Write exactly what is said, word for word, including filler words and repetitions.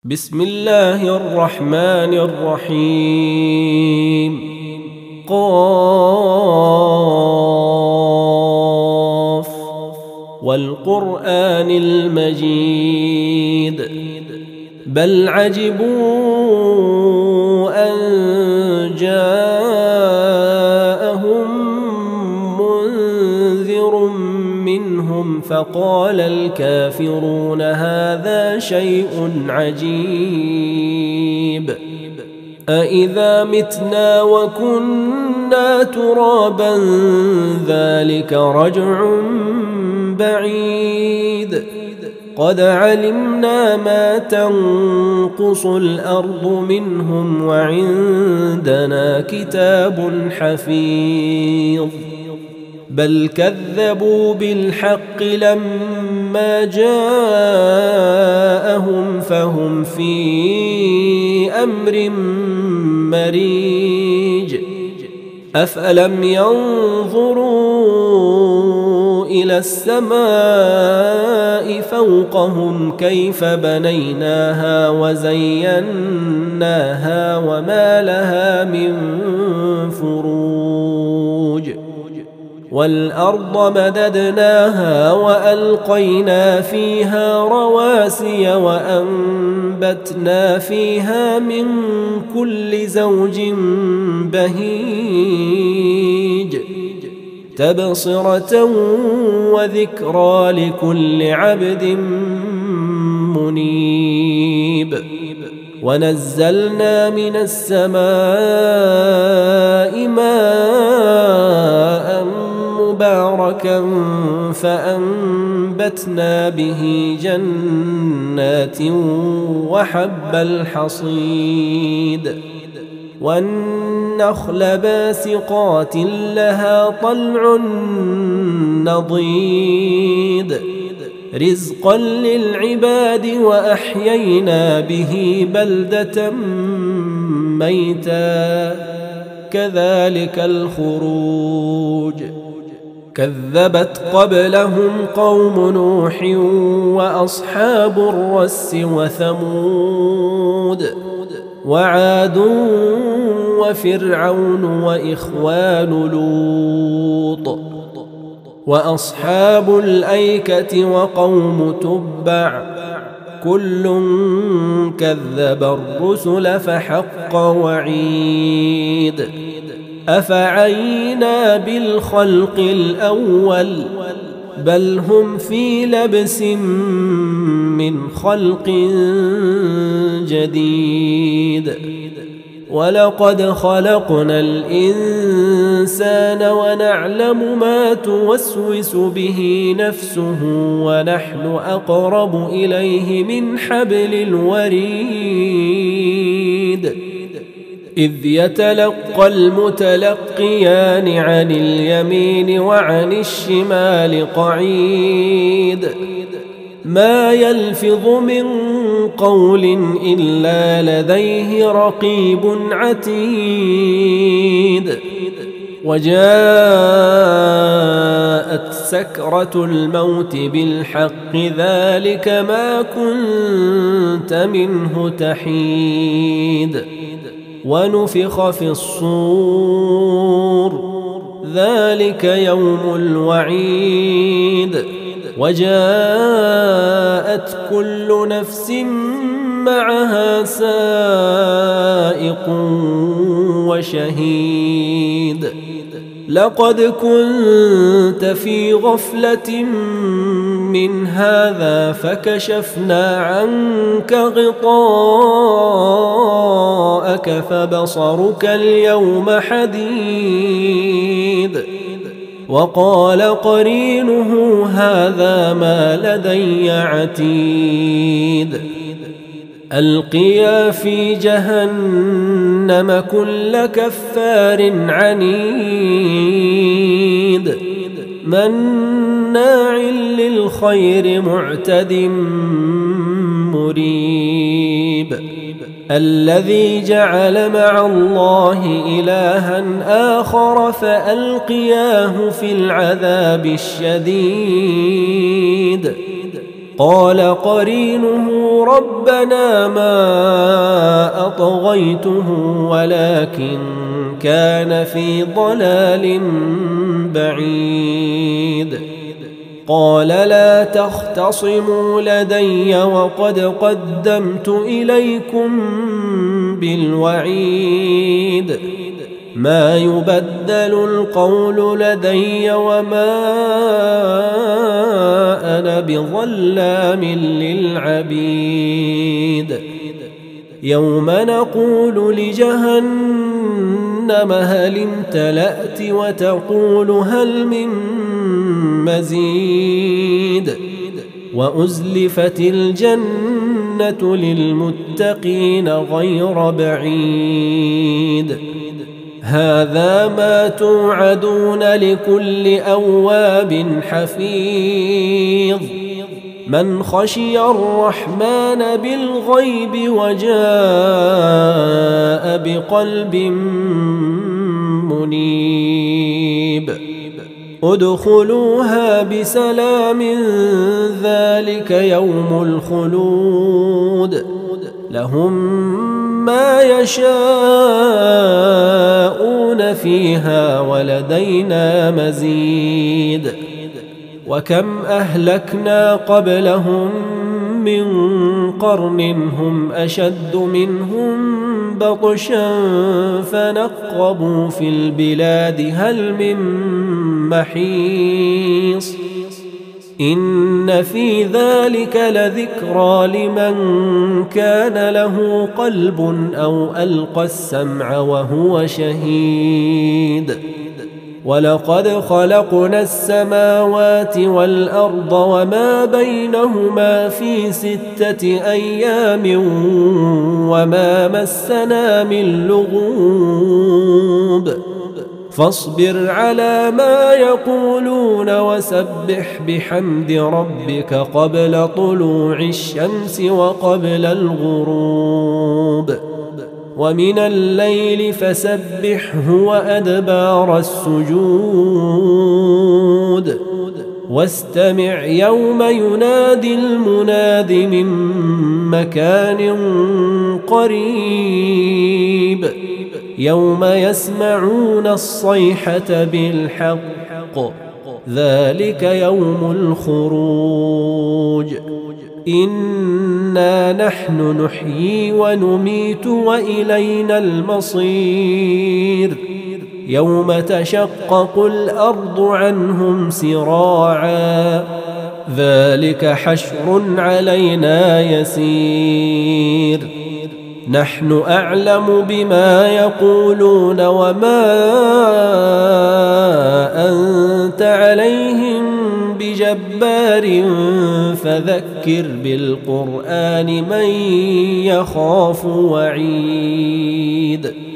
بسم الله الرحمن الرحيم. قاف والقرآن المجيد بل عجبوا أن جاءهم منذر منهم فقال الكافرون هذا شيء عجيب أإذا متنا وكنا ترابا ذلك رجع بعيد قد علمنا ما تنقص الأرض منهم وعندنا كتاب حفيظ بل كذبوا بالحق لما جاءهم فهم في أمر مريج أفلم ينظروا إلى السماء فوقهم كيف بنيناها وزيناها وما لها من فروج والأرض مددناها وألقينا فيها رواسي وأنبتنا فيها من كل زوج بهيج تبصرة وذكرى لكل عبد منيب ونزلنا من السماء ماء مباركا فأنبتنا به جنات وحب الحصيد والنخل باسقات لها طلع نضيد رزقا للعباد وأحيينا به بلدة ميتا كذلك الخروج كذبت قبلهم قوم نوح وأصحاب الرس وثمود وعاد وفرعون وإخوان لوط وأصحاب الأيكة وقوم تبع كل كذب الرسل فحق وعيد أفعينا بالخلق الأول بل هم في لبس من خلق جديد ولقد خلقنا الإنسان ونعلم ما توسوس به نفسه ونحن أقرب إليه من حبل الوريد إذ يتلقى المتلقيان عن اليمين وعن الشمال قعيد ما يلفظ من قول إلا لديه رقيب عتيد وجاءت سكرة الموت بالحق ذلك ما كنت منه تحيد ونفخ في الصور ذلك يوم الوعيد وجاءت كل نفس معها سائق وشهيد لقد كنت في غفلة من هذا فكشفنا عنك غطاءك فبصرك اليوم حديد وقال قرينه هذا ما لدي عتيد ألقيا في جهنم كل كفار عنيد مناع للخير معتد مريب الذي جعل مع الله إلها آخر فألقياه في العذاب الشديد قال قرينه ربنا ما أطغيته ولكن كان في ضلال بعيد. قال لا تختصموا لدي وقد قدمت إليكم بالوعيد. ما يبدل القول لدي وما أنا بظلام للعبيد. يوم نقول لجهنم هل امتلأت وتقول هل من مزيد. وأزلفت الجنة للمتقين غير بعيد. هذا ما توعدون لكل أواب حفيظ. من خشي الرحمن بالغيب وجاء بقلب منيب. ادخلوها بسلام ذلك يوم الخلود. لهم ما يشاءون فيها ولدينا مزيد. وكم أهلكنا قبلهم من قرن هم أشد منهم بطشا فنقبوا في البلاد هل من محيص. إن في ذلك لذكرى لمن كان له قلب أو ألقى السمع وهو شهيد. ولقد خلقنا السماوات والأرض وما بينهما في ستة أيام وما مسنا من لغوب. فاصبر على ما يقولون وسبح بحمد ربك قبل طلوع الشمس وقبل الغروب. ومن الليل فسبحه وأدبار السجود. واستمع يوم ينادي المناد من مكان قريب. يوم يسمعون الصيحة بالحق ذلك يوم الخروج. إنا نحن نحيي ونميت وإلينا المصير. يوم تشقق الأرض عنهم سراعا ذلك حشر علينا يسير. نحن أعلم بما يقولون وما أنت عليهم بجبار فذكر بالقرآن من يخاف وعيد.